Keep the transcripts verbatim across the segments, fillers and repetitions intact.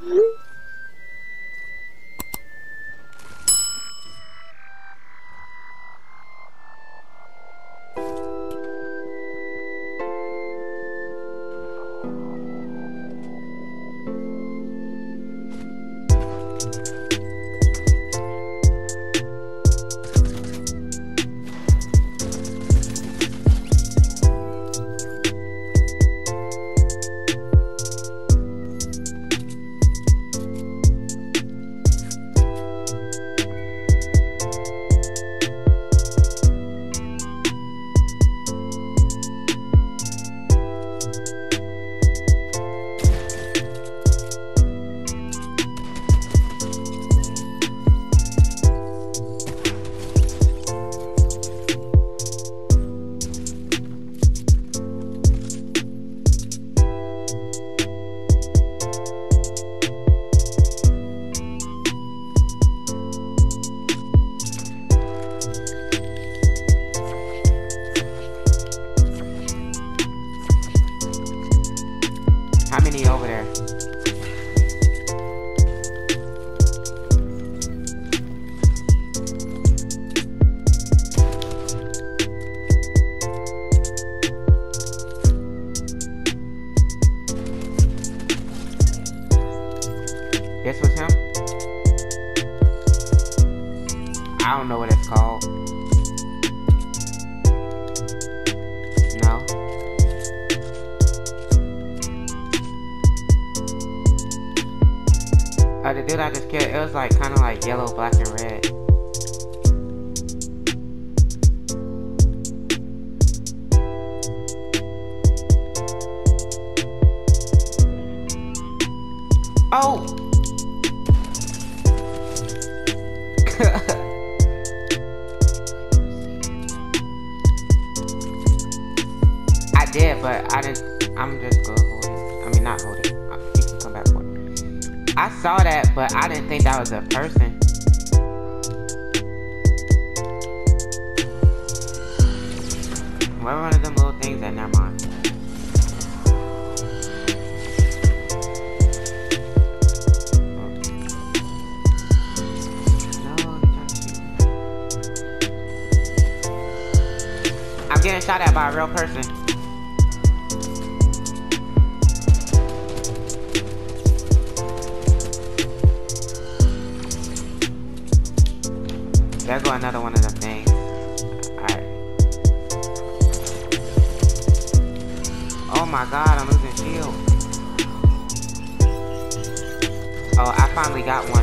How many over there? This was him? I don't know what it's called. No. Uh, the dude I just killed, it was like kind of like yellow, black, and red. Oh! I did, but I didn't. I'm just gonna hold it. I mean, not hold it. You can come back for it. I saw that, but I didn't think that was a person. Where one of them little things at? Never mind. I'm getting shot at by a real person. There go another one of them things. Alright. Oh my god, I'm losing shield. Oh, I finally got one.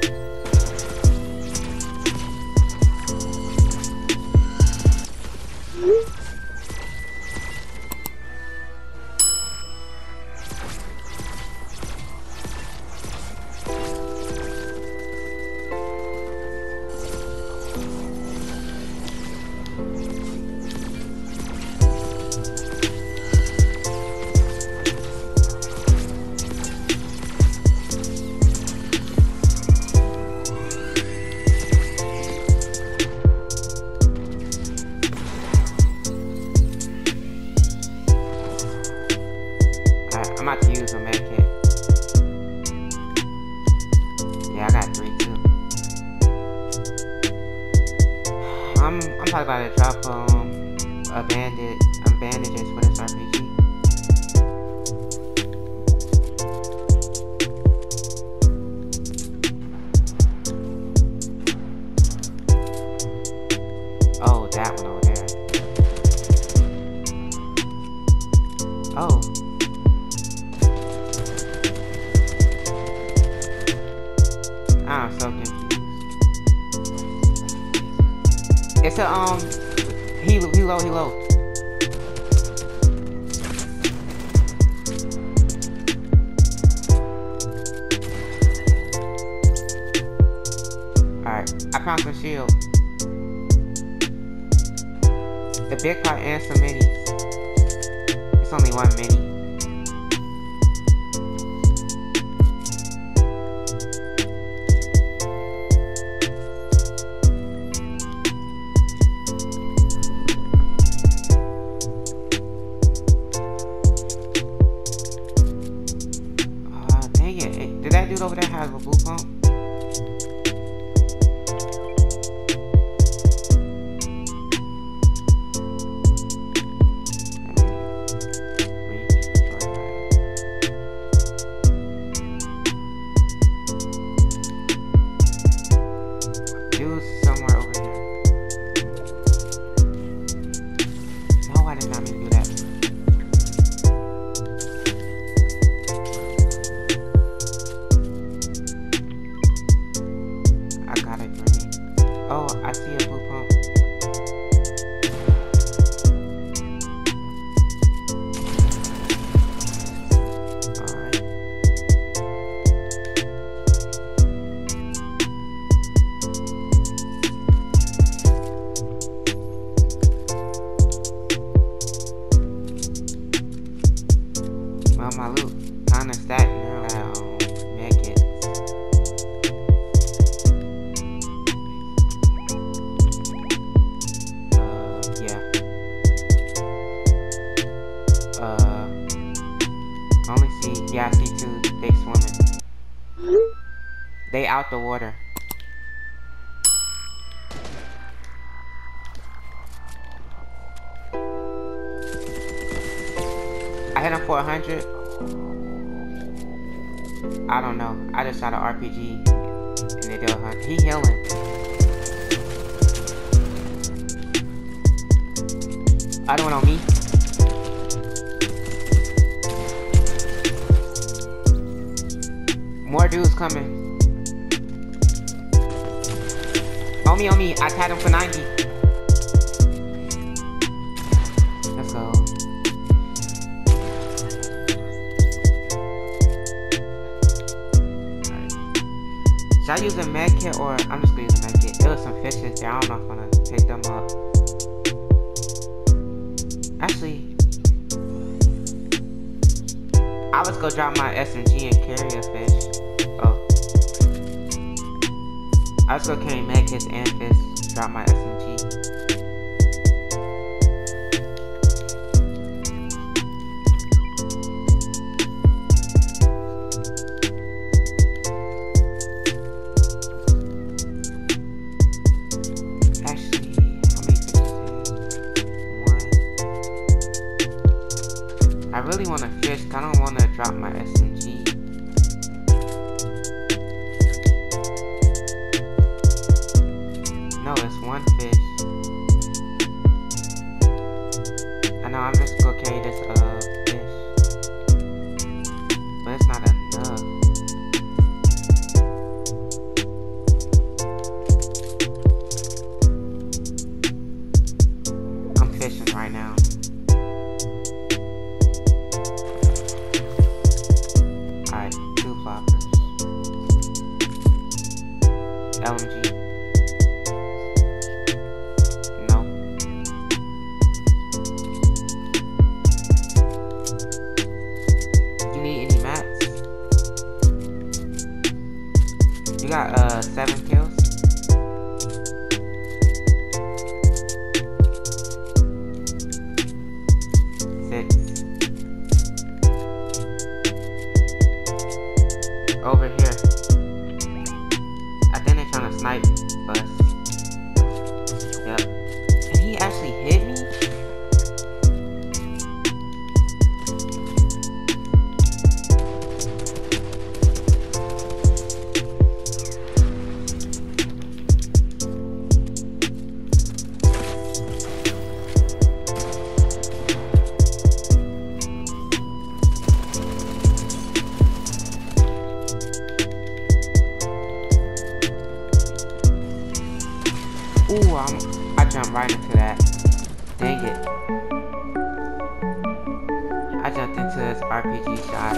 I'm about to use a med kit. Yeah, I got three too. I'm I'm probably about to drop um a bandage, um, bandages for this R P G. Oh, that one over there. Oh. I'm so confused. It's a um he he low he low. Alright, I found some shield. The big pot and some minis. It's only one mini. Wait, did that dude over there have a blue pump? Oh, I see a blue pump. Alright. Well, my loot kinda stacked now. Um, medkits. Yeah, I see two. They swimming. They out the water. I hit him for a hundred. I don't know. I just shot an R P G and they did a hundred. He healing. Other one on me. More dudes coming. On me, on me. I tagged him for ninety. Let's go. Alright. Should I use a med kit or I'm just gonna use a med kit? There was some fishes there. I don't know if I'm gonna pick them up. Actually, I was gonna drop my S M G and carry a fish. Oh. I was gonna carry medkits and fish. Drop my S M G. Actually, how many fishes is one? I really want to fish. I don't want to drop my S M G. No, it's one fish. I know, I'm just gonna carry this uh fish. But it's not enough. I'm fishing right now. Alright, two floppers. L M G. You got uh seven kills. Six. Over here. I think they're trying to snipe us. Yep. And he actually hit me? Ooh, I'm, I jumped right into that. Dang it. I jumped into this R P G shot.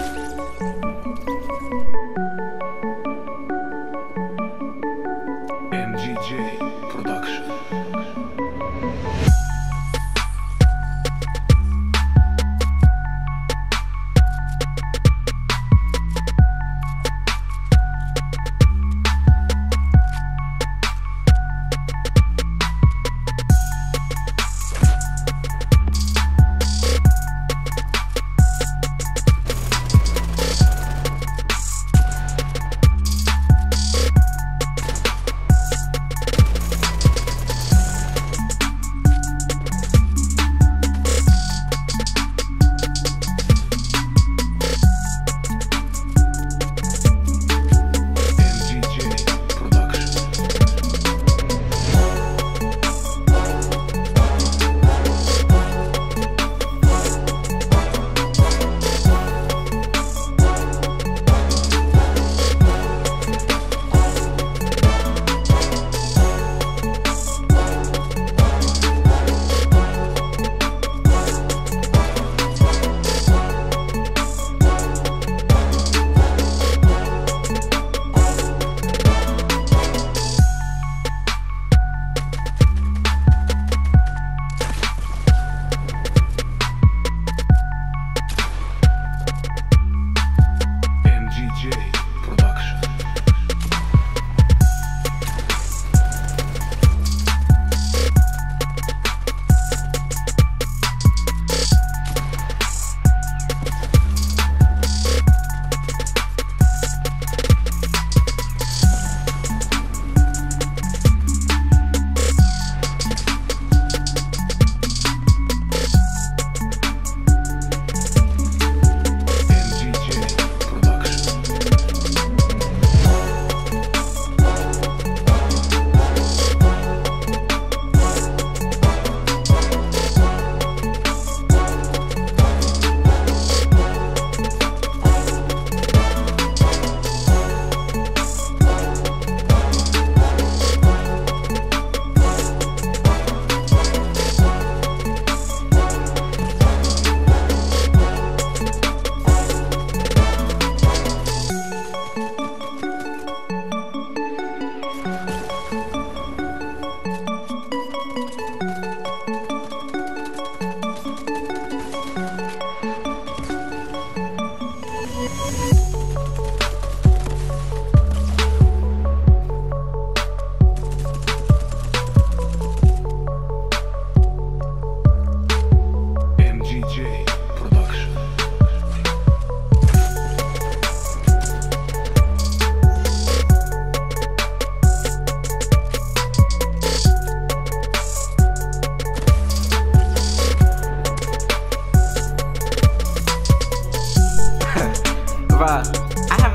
M G J Production.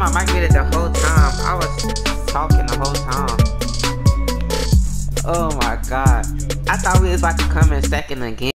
my mic muted the whole time. I was talking the whole time. Oh my god. I thought we was about to come in second again.